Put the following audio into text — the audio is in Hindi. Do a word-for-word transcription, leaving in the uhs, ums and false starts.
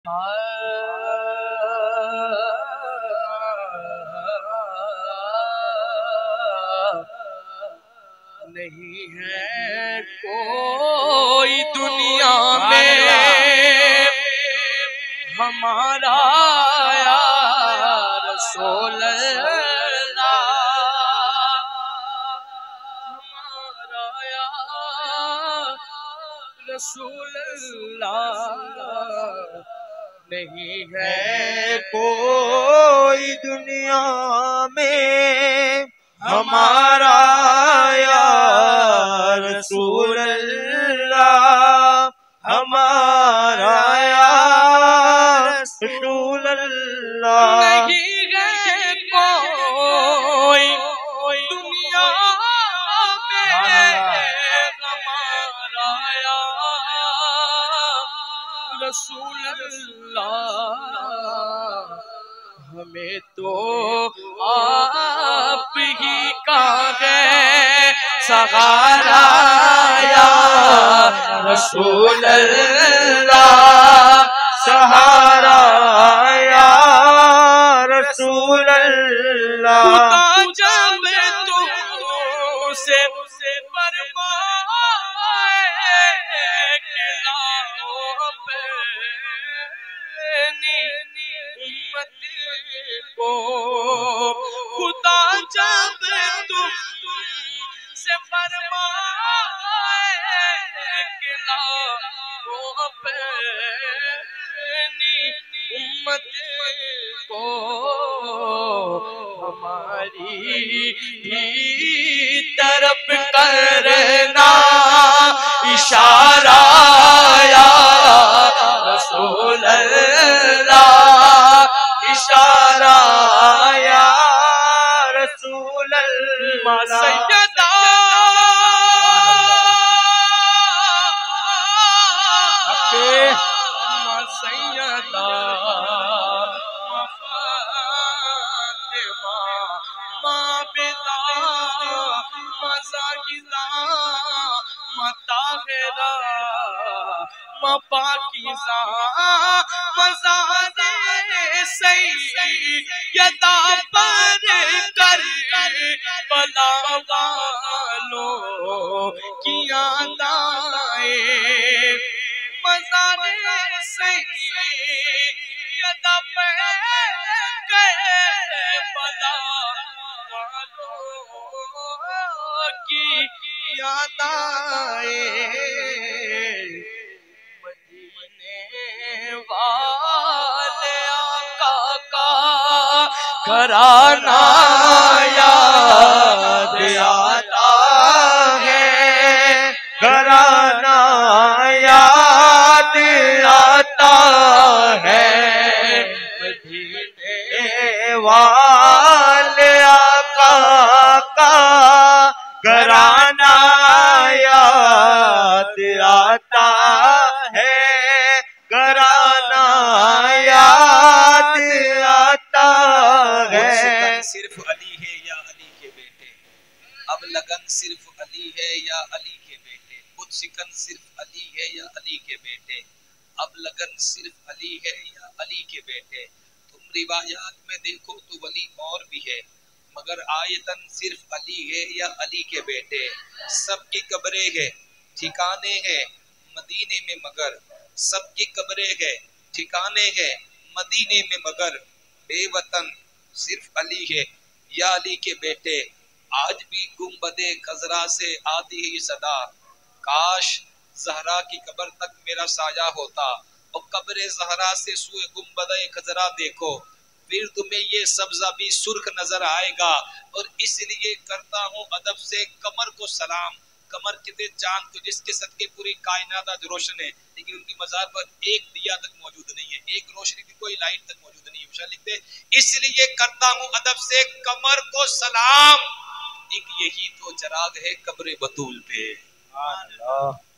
नहीं है कोई दुनिया में हमारा यार रसूल अल्लाह, हमारा यार रसूल अल्लाह। नहीं है कोई दुनिया में हमारा यार रसूल अल्लाह, हमारा यार रसूल अल्लाह। नहीं है कोई दुनिया में हमारा यार रसूल अल्लाह। हमें तो आप ही का है सहारा या रसूल अल्लाह, सहारा या रसूल अल्लाह। खुदा जब तुमसे फरमाए कि लाओ अपनी उम्मत को, खुदा जब तुमसे फरमाए कि लाओ अपनी उम्मत को, हमारी भी तरफ करना इशारा या रसूल अल्लाह, इशारा या रसूल अल्लाह। सैयदा सैयदा फातिमा माबिदा मज़ाहिदा मताहिरा मपाकीज़ा मज़ारे सैयदा पर कर बला वालों की याद आए, मज़ारे सैयदा पर कर बला वालों की याद आए। मदीने वाले आका का घराना याद आता है, घराना याद आता है। मदीने वाले आका का घराना याद आता है, घराना याद आता है। सिर्फ अली है या अली के बेटे, अब लगन सिर्फ अली है या अली के बेटे, खुद सिकन सिर्फ अली है या अली के बेटे, अब लगन सिर्फ अली है या अली के बेटे। तुम रिवायात में देखो तो वली और भी है, मगर आयतन सिर्फ अली है या अली के बेटे। सबकी कब्रें है ठिकाने हैं मदीने में, मगर सबकी कब्रें है ठिकाने हैं मदीने में, मगर बेवतन सिर्फ अली है या अली के बेटे। आज भी गुंबदे खजरा से आती है सदा, काश जहरा की कब्र तक मेरा साया होता, और कब्र जहरा से सुए गुंबदे खजरा देखो, फिर तुम्हें ये सब्जा भी सुर्ख नजर आएगा। और इसलिए करता हूँ अदब से कमर को सलाम, कमर कितने चांद को जिसके सदके पूरी कायनात आज रोशन है, लेकिन उनकी मजार पर एक दिया तक मौजूद नहीं है, एक रोशनी की कोई लाइट तक मौजूद नहीं है। लिखते इसलिए करता हूँ अदब से कमर को सलाम, एक यही तो चराग है कब्र बतूल पे।